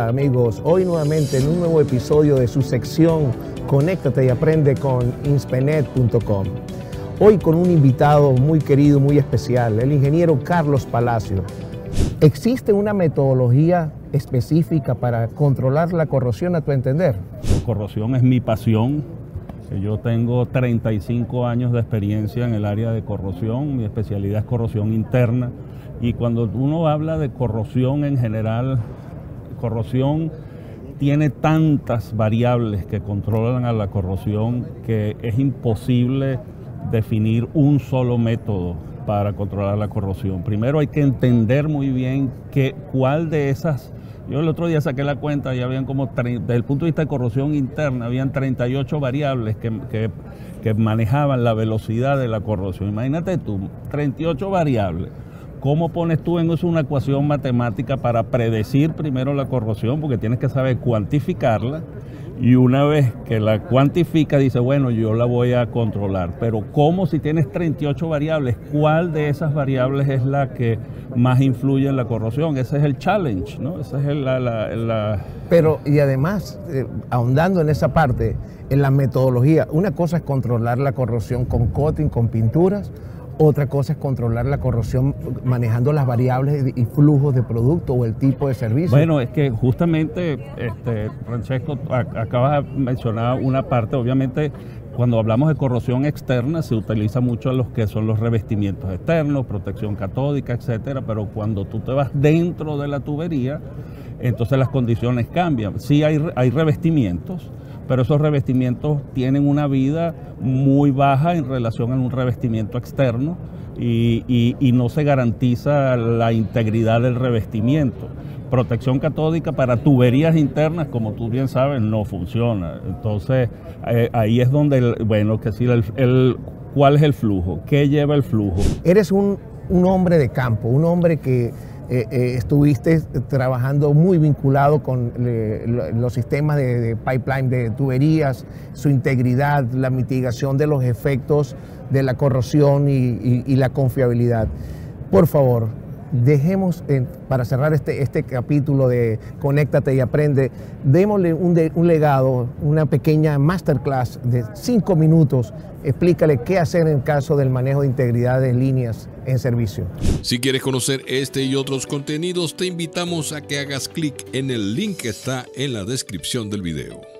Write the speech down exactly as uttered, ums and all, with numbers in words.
Hola amigos, hoy nuevamente en un nuevo episodio de su sección Conéctate y aprende con inspenet punto com. Hoy con un invitado muy querido, muy especial, el ingeniero Carlos Palacio. ¿Existe una metodología específica para controlar la corrosión a tu entender? La corrosión es mi pasión. Yo tengo treinta y cinco años de experiencia en el área de corrosión. Mi especialidad es corrosión interna. Y cuando uno habla de corrosión en general, corrosión tiene tantas variables que controlan a la corrosión que es imposible definir un solo método para controlar la corrosión. Primero hay que entender muy bien que, cuál de esas, yo el otro día saqué la cuenta y habían como, desde el punto de vista de corrosión interna, habían treinta y ocho variables que, que, que manejaban la velocidad de la corrosión. Imagínate tú, treinta y ocho variables. ¿Cómo pones tú en eso una ecuación matemática para predecir primero la corrosión? Porque tienes que saber cuantificarla y una vez que la cuantifica dice, bueno, yo la voy a controlar. Pero ¿cómo si tienes treinta y ocho variables? ¿Cuál de esas variables es la que más influye en la corrosión? Ese es el challenge, ¿no? Esa es la, la, la... Pero, y además, eh, ahondando en esa parte, en la metodología, una cosa es controlar la corrosión con coating, con pinturas. Otra cosa es controlar la corrosión manejando las variables y flujos de producto o el tipo de servicio. Bueno, es que justamente, este, Francesco, acabas de mencionar una parte. Obviamente, cuando hablamos de corrosión externa, se utiliza mucho los que son los revestimientos externos, protección catódica, etcétera. Pero cuando tú te vas dentro de la tubería, entonces las condiciones cambian. Sí hay, hay revestimientos, pero esos revestimientos tienen una vida muy baja en relación a un revestimiento externo y, y, y no se garantiza la integridad del revestimiento. Protección catódica para tuberías internas, como tú bien sabes, no funciona. Entonces, eh, ahí es donde, el, bueno, que sí, el, el, ¿cuál es el flujo? ¿Qué lleva el flujo? Eres un, un hombre de campo, un hombre que Eh, eh, estuviste trabajando muy vinculado con eh, los sistemas de, de pipeline, de tuberías, su integridad, la mitigación de los efectos de la corrosión y, y, y la confiabilidad. Por favor, dejemos, eh, para cerrar este, este capítulo de Conéctate y Aprende, démosle un, de, un legado, una pequeña masterclass de cinco minutos. Explícale qué hacer en caso del manejo de integridad de líneas en servicio. Si quieres conocer este y otros contenidos, te invitamos a que hagas clic en el link que está en la descripción del video.